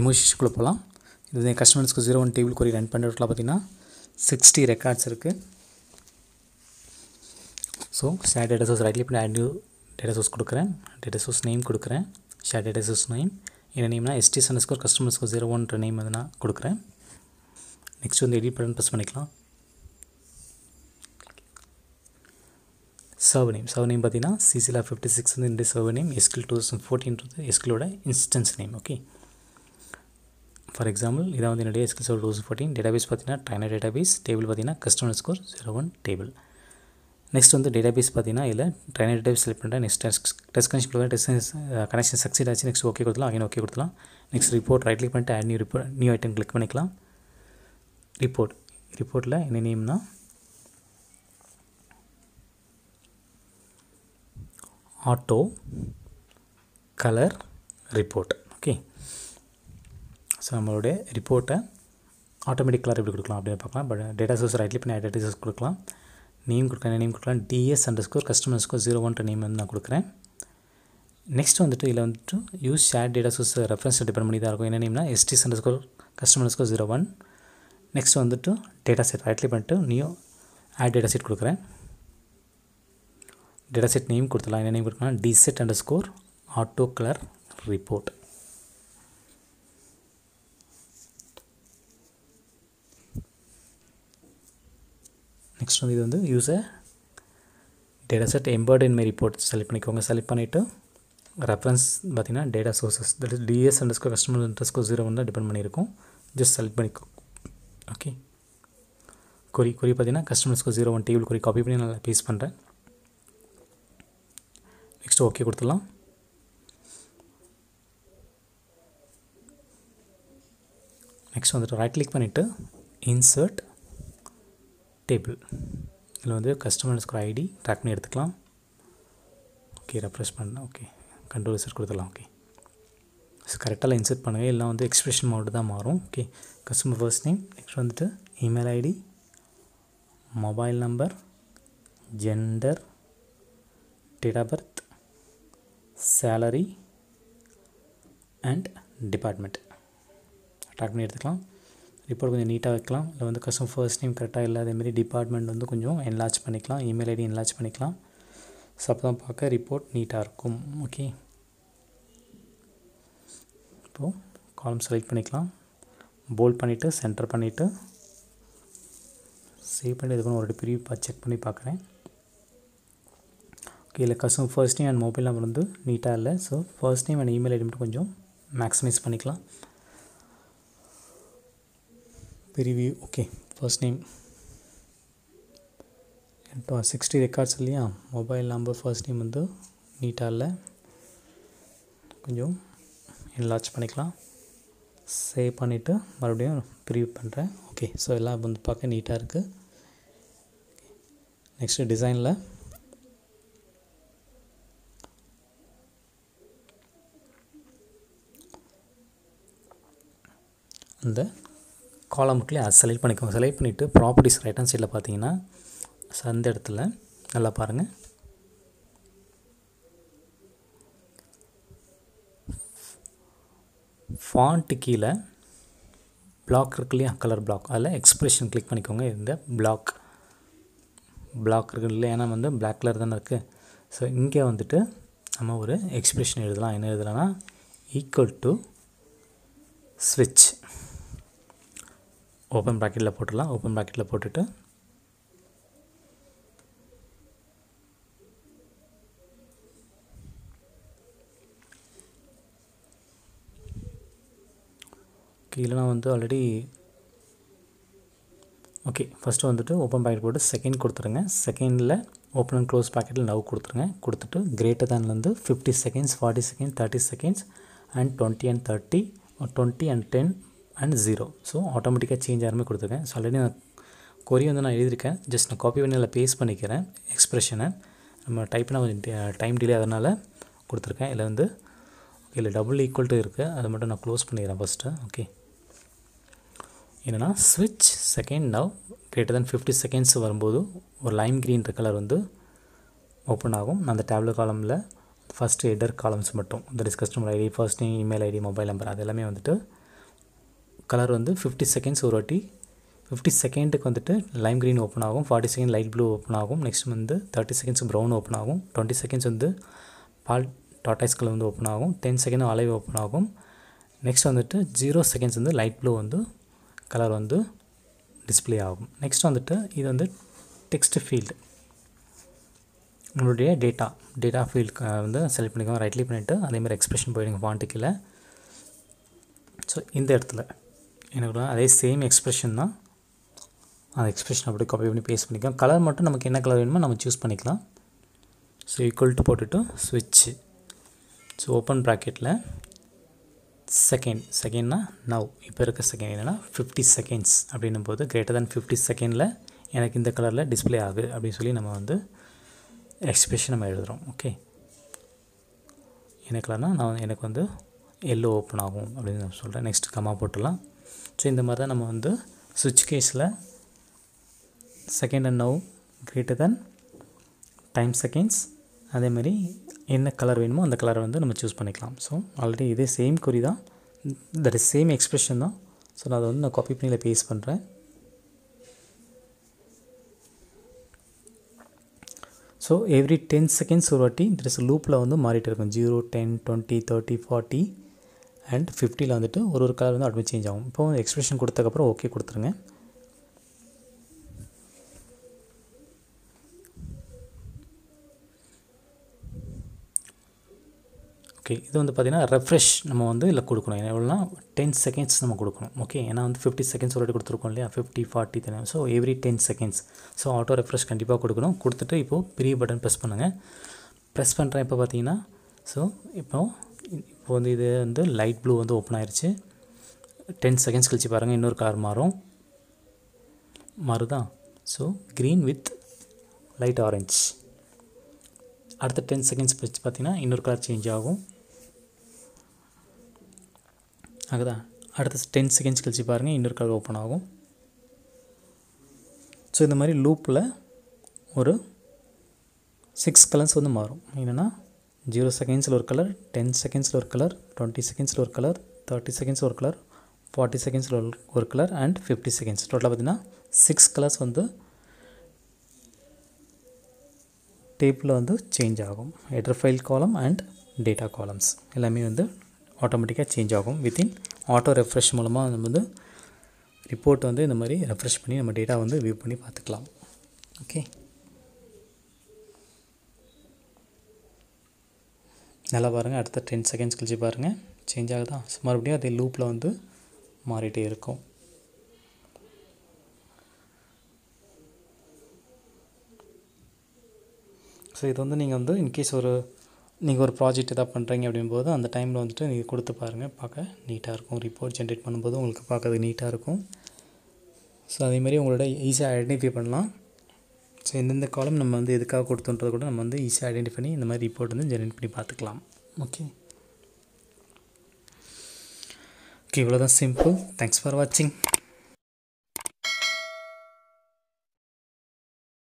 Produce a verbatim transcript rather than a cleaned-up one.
டெமோஷிஸ்க்குள்ளே போகலாம். இது கஸ்டமர்ஸ்க்கு zero one table query run பண்ணுறதுல பார்த்தீங்கன்னா சிக்ஸ்டி ரெக்கார்ட்ஸ் இருக்குது. So share data source right click பண்ணி ஆட் நியூ டேட்டா சோர்ஸ் கொடுக்குறேன். டேட்டா சோர்ஸ் நேம் கொடுக்குறேன். ஷேர் டேட்டா சோர்ஸ் நேம் என்ன நேம்னா எஸ்டிஎஸ் அண்டர் ஸ்கோர் கஸ்டமர்ஸ்க்கு ஜீரோ ஒன்ற நேம் வந்து நான் கொடுக்குறேன். நெக்ஸ்ட் வந்து எடிட் பட்டன் ப்ரெஸ் பண்ணிக்கலாம். சர்வர் நேம் சர்வர் நேம் பார்த்தீங்கன்னா சிசிலா ஃபிஃப்டி சிக்ஸ் வந்து இந்த server name. SQL two thousand ஃபோர்டீன்றது எஸ்கியூஎலோட instance name. Okay, for example இதான் வந்து என்னுடைய SQL server two thousand fourteen. Database பார்த்தீங்கன்னா ட்ரைனர் டேட்டாபேஸ். டேபிள் பார்த்தீங்கன்னா customer score zero one table. Next வந்து டேட்டாபேஸ் பார்த்தீங்கன்னா இதில் ட்ரைனர் டேட்டாபேஸ் செலக்ட் பண்ணுறேன். நெக்ஸ்ட் டெஸ்ட் டெஸ்ட் கனெக்ஷன் கொடுக்குறேன். டெஸ்ட் கனெக்ஷன் சக்சீட் ஆச்சு. நெக்ஸ்ட் ஓகே கொடுத்துலாம். அகைன் ஓகே கொடுத்துலாம். நெக்ஸ்ட் ரிப்போர்ட் ரைட் கிளிக் பண்ணிட்டு add new report new item click பண்ணிக்கலாம். ரிப்போர்ட் ரிப்போர்ட்டில் என்ன நேம்னா auto colour report. Okay, so நம்மளுடைய ரிப்போர்ட்டை ஆட்டோமேட்டிக் கலர் எப்படி கொடுக்கலாம் அப்படின்னு பார்க்கலாம். But data source right click பண்ணி டேட்டா சோர்ஸ் கொடுக்கலாம். நேம் கொடுக்கலாம். நேம் கொடுக்கலாம். DS underscore customer score zero ஒன்ற நேம் வந்து நான் கொடுக்குறேன். நெக்ஸ்ட் வந்துட்டு இதில் வந்துட்டு use share data source reference depend பண்ணி தான் இருக்கும். என்ன நேம்னா SDS underscore customer score zero one. Next வந்துட்டு டேட்டா செட் ரைட் கிளிக் பண்ணிட்டு நியூ ஆட் டேட்டா செட் கொடுக்குறேன். டேட்டா செட் நேம் கொடுத்துலாம். என்ன நேம் கொடுக்கலாம்? D set underscore auto colour report. Next வந்து இது வந்து use a data set embedded in my report select பண்ணிக்கோங்க. செலக்ட் பண்ணிவிட்டு ரெஃபரன்ஸ் பார்த்தீங்கன்னா data sources that is DS underscore customer underscore zero one தான் depend பண்ணியிருக்கும். Just select பண்ணிக்கோ. Okay, query query பார்த்தீங்கன்னா customer score zero one table query copy பண்ணி நான் paste பண்ணுறேன். நெக்ஸ்ட் ஓகே கொடுத்துடலாம். நெக்ஸ்ட் வந்துட்டு ரைட் கிளிக் பண்ணிவிட்டு இன்சர்ட் டேபிள் இதில் வந்து கஸ்டமர் ஸ்கோர் ஐடி ட்ராக் பண்ணி எடுத்துக்கலாம். ஓகே, ரெஃப்ரெஷ் பண்ணேன். ஓகே, கண்ட்ரோல் இன்சர்ட் கொடுத்துடலாம். ஓகே, ஸோ கரெக்டாக இன்சர்ட் பண்ணுங்கள். எல்லாம் வந்து எக்ஸ்பிரஷன் மோடு தான் மாறும். Okay, customer first name. Next வந்துட்டு email ID, mobile number, gender, date of birth, salary and department drag பண்ணி எடுத்துக்கலாம். ரிப்போர்ட் கொஞ்சம் நீட்டாக வைக்கலாம். இல்லை வந்து கஸ்டமர் ஃபர்ஸ்ட் நேம் கரெக்டாக இல்லை, அதேமாரி டிபார்ட்மெண்ட் வந்து கொஞ்சம் என்லார்ஜ் பண்ணிக்கலாம். இமெயில் ஐடி என்லார்ஜ் பண்ணிக்கலாம். ஸோ அப்போ தான் பார்க்க ரிப்போர்ட் நீட்டாக இருக்கும். ஓகே, இப்போது காலம் செலக்ட் பண்ணிக்கலாம். போல்ட் பண்ணிவிட்டு சென்டர் பண்ணிவிட்டு சேவ் பண்ணி இதுக்கு ஒரு ப்ரிவியூ செக் பண்ணி பார்க்குறேன். ஓகே, இல்லை customer first name and mobile number வந்து நீட்டாக இல்லை. So first name and email ID மட்டும் கொஞ்சம் மேக்ஸிமைஸ் பண்ணிக்கலாம். Preview okay, first name sixty records இல்லையா. மொபைல் நம்பர் ஃபர்ஸ்ட் நேம் வந்து நீட்டாக இல்லை, கொஞ்சம் என்லார்ஜ் பண்ணிக்கலாம். சேவ் பண்ணிவிட்டு மறுபடியும் ப்ரிவியூ பண்ணுறேன். ஓகே, ஸோ எல்லாம் வந்து பார்க்க நீட்டாக இருக்குது. நெக்ஸ்ட்டு டிசைனில் அந்த காலமுக்குள்ளே அதை செலக்ட் பண்ணிக்கோங்க. செலக்ட் பண்ணிவிட்டு ப்ராப்பர்ட்டிஸ் ரைட் ஹேண்ட் சைடில் பார்த்தீங்கன்னா அந்த இடத்துல நல்லா பாருங்கள், ஃபாண்ட் கீழே பிளாக் இருக்கு இல்லையா, கலர் பிளாக், அதில் எக்ஸ்பிரஷன் கிளிக் பண்ணிக்கோங்க. இந்த பிளாக் பிளாக் இருக்குது இல்லை, ஏன்னா வந்து பிளாக் கலர் தானே இருக்குது. ஸோ இங்கே வந்துட்டு நம்ம ஒரு எக்ஸ்பிரஷன் எழுதலாம். என்ன எழுதலாம்னா ஈக்குவல் டு ஸ்விட்ச் ஓப்பன் ப்ராக்கெட்டில் போட்டுடலாம். ஓப்பன் ப்ராக்கெட்டில் போட்டுட்டு கீழே நான் வந்து ஆல்ரெடி ஓகே ஃபஸ்ட்டு வந்துட்டு ஓப்பன் ப்ராக்கெட் போட்டு செகண்ட் கொடுத்துருங்க. செகண்டில் ஓப்பன் அண்ட் க்ளோஸ் ப்ராக்கெட்டில் நவ் கொடுத்துருங்க. கொடுத்துட்டு கிரேட்டர் தேன்லேருந்து fifty seconds, forty second, thirty seconds and twenty and thirty, twenty and ten and zero. So ஆட்டோமேட்டிக்காக சேஞ்ச் ஆகாமல் கொடுத்துருக்கேன். ஸோ ஆல்ரெடி நான் கொரி வந்து நான் எழுதியிருக்கேன். ஜஸ்ட் நான் காப்பி பண்ணி அதில் பேஸ்ட் பண்ணிக்கிறேன். எக்ஸ்பிரஷனை நம்ம டைப் பண்ண கொஞ்சம் டைம் டிலே அதனால் கொடுத்துருக்கேன். இதில் வந்து ஓகே இல்லை டபுள் ஈக்குவல் டு இருக்குது, அதை மட்டும் நான் க்ளோஸ் பண்ணிக்கிறேன் ஃபஸ்ட்டு. ஓகே, என்னென்னா ஸ்விட்ச் second now greater than fifty seconds வரும்போது ஒரு லைம் க்ரீன்ற கலர் வந்து ஓப்பன் ஆகும். அந்த டேப்லெட் காலமில் ஃபஸ்ட்டு ஹெடர் காலம்ஸ் மட்டும், that is customer ID, first name, email ID, mobile number, அது எல்லாமே வந்துட்டு கலர் வந்து ஃபிஃப்டி செகண்ட்ஸ் ஒரு வாட்டி ஃபிஃப்டி செகண்டுக்கு வந்துட்டு லைம் க்ரீன் ஓப்பன் ஆகும், forty second light blue open ஆகும், நெக்ஸ்ட் வந்து தேர்ட்டி செகண்ட்ஸ் ப்ரௌன் ஓப்பன் ஆகும், டுவெண்ட்டி செகண்ட்ஸ் வந்து பால் டாட்டாஸ் கலர் வந்து ஓப்பன் ஆகும், டென் செகண்ட் ஆலிவ் ஓப்பன் ஆகும், நெக்ஸ்ட் வந்துட்டு ஜீரோ செகண்ட்ஸ் வந்து லைட் ப்ளூ வந்து கலர் வந்து டிஸ்பிளே ஆகும். நெக்ஸ்ட் வந்துட்டு இது வந்து டெக்ஸ்ட் ஃபீல்டு, உங்களுடைய டேட்டா டேட்டா ஃபீல்டு வந்து செலக்ட் பண்ணிக்கோங்க, ரைட் கிளிக் பண்ணிவிட்டு அதேமாதிரி எக்ஸ்பிரஷன் போயிடுங்க ஃபாண்ட்டு கீழே. ஸோ இந்த இடத்துல எனக்கு அதே சேம் எக்ஸ்பிரஷன் தான், அந்த எக்ஸ்பிரஷன் அப்படியே காப்பி பண்ணி பேஸ்ட் பண்ணிக்கலாம். கலர் மட்டும் நமக்கு என்ன கலர் வேணுமோ நம்ம சூஸ் பண்ணிக்கலாம். ஸோ ஈக்குவல் டு போட்டுட்டு ஸ்விட்ச்சு, ஸோ ஓப்பன் ப்ராக்கெட்டில் செகண்ட் செகண்ட்னா நவ் இப்போ இருக்க செகண்ட் என்னென்னா ஃபிஃப்டி செகண்ட்ஸ் அப்படின்னும் போது கிரேட்டர் தேன் ஃபிஃப்டி செகண்டில் எனக்கு இந்த கலரில் டிஸ்பிளே ஆகுது அப்படின்னு சொல்லி நம்ம வந்து எக்ஸ்பிரஷன் நம்ம எழுதுகிறோம். ஓகே, என்ன கலர்னால் நான் எனக்கு வந்து எல்லோ ஓப்பன் ஆகும் அப்படின்னு நான் சொல்கிறேன். நெக்ஸ்ட் கம்மா போட்டுடலாம். ஸோ இந்த மாதிரி தான் நம்ம வந்து ஸ்விட்ச் கேஸில் second and now greater than time seconds அதேமாதிரி என்ன கலர் வேணுமோ அந்த கலரை வந்து நம்ம சூஸ் பண்ணிக்கலாம். ஸோ ஆல்ரெடி இதே சேம் குறி தான், தட் இஸ் சேம் எக்ஸ்பிரஷன் தான். ஸோ நான் அதை வந்து நான் காப்பி பண்ணி பேஸ்ட் பண்ணுறேன். ஸோ எவ்ரி டென் செகண்ட்ஸ் ஒரு வாட்டி தட் இஸ் லூப்பில் வந்து மாறிட்டு இருக்கும். Zero ten twenty thirty forty and ஃபிஃப்டியில் வந்துட்டு ஒரு ஒரு கலர் வந்து அப்படியே சேஞ்ச் ஆகும். இப்போது எக்ஸ்பிரஷன் கொடுத்ததுக்கப்புறம் ஓகே கொடுத்துருங்க. ஓகே, இது வந்து பார்த்திங்கன்னா ரெஃப்ரெஷ் நம்ம வந்து இல்லை கொடுக்கணும். எவ்வளோனா டென் செகண்ட்ஸ் நம்ம கொடுக்கணும். ஓகே, ஏன்னா வந்து ஃபிஃப்டி செகண்ட்ஸ் ஒரு வாட்டி கொடுத்துருக்கோம் இல்லையா, ஃபிஃப்டி ஃபார்ட்டி தானே. So every ten seconds so auto refresh கண்டிப்பாக கொடுக்கணும். கொடுத்துட்டு இப்போது பெரிய பட்டன் ப்ரெஸ் பண்ணுங்கள். ப்ரெஸ் பண்ணுறேன். இப்போ பார்த்தீங்கன்னா ஸோ இப்போது இப்போ வந்து இது வந்து லைட் ப்ளூ வந்து ஓப்பன் ஆயிடுச்சு. டென் செகண்ட்ஸ் கழிச்சு பாருங்கள் இன்னொரு கலர் மாறும் மாறுதான். So green with light orange. அடுத்த டென் செகண்ட்ஸ் கழிச்சு பார்த்தீங்கன்னா இன்னொரு கலர் சேஞ்ச் ஆகும். ஆகுதா? அடுத்த டென் செகண்ட்ஸ் கழிச்சு பாருங்கள் இன்னொரு கலர் ஓப்பன் ஆகும். ஸோ இந்த மாதிரி லூப்பில் ஒரு சிக்ஸ் கலர்ஸ் வந்து மாறும். என்னென்னா ஜீரோ செகண்ட்ஸில் ஒரு கலர், டென் செகண்ட்ஸில் ஒரு கலர், டுவெண்ட்டி செகண்ட்ஸில் ஒரு கலர், தேர்ட்டி செகண்ட்ஸில் ஒரு கலர், ஃபார்ட்டி செகண்ட்ஸில் ஒரு கலர் அண்ட் ஃபிஃப்டி செகண்ட்ஸ். டோட்டலாக பார்த்திங்கன்னா சிக்ஸ் கலர்ஸ் வந்து டேப்பில் வந்து சேஞ்ச் ஆகும். Header file column and data columns எல்லாமே வந்து ஆட்டோமேட்டிக்காக சேஞ்ச் ஆகும். வித்தின் ஆட்டோ ரெஃப்ரெஷ் மூலமாக நம்ம வந்து ரிப்போர்ட் வந்து இந்த மாதிரி ரெஃப்ரெஷ் பண்ணி நம்ம டேட்டா வந்து வியூ பண்ணி பார்த்துக்கலாம். ஓகே, நல்லா பாருங்கள். அடுத்த டென் செகண்ட்ஸ் கழிச்சு பாருங்கள் சேஞ்ச் ஆகுதா. ஸோ மறுபடியும் அதே லூப்பில் வந்து மாறிட்டே இருக்கும். ஸோ இது வந்து நீங்கள் வந்து இன்கேஸ் ஒரு நீங்கள் ஒரு ப்ராஜெக்ட் எதாவது பண்ணுறீங்க அப்படிங்கும்போது அந்த டைமில் வந்துட்டு நீங்கள் கொடுத்து பாருங்கள், பார்க்க நீட்டாக இருக்கும். ரிப்போர்ட் ஜென்ரேட் பண்ணும்போது உங்களுக்கு பார்க்கறது நீட்டாக இருக்கும். ஸோ அதேமாதிரி உங்களோட ஈஸியாக ஐடென்டிஃபை பண்ணலாம். ஸோ எந்தெந்த காலம் நம்ம வந்து எதுக்காக கொடுத்துன்றது கூட நம்ம வந்து ஈஸியாக ஐடென்டிஃபை பண்ணி இந்த மாதிரி ரிப்போர்ட் வந்து ஜென்ரேட் பண்ணி பார்த்துக்கலாம். ஓகே ஓகே இவ்வளோ தான், சிம்பிள். தேங்க்ஸ் ஃபார் வாட்சிங்.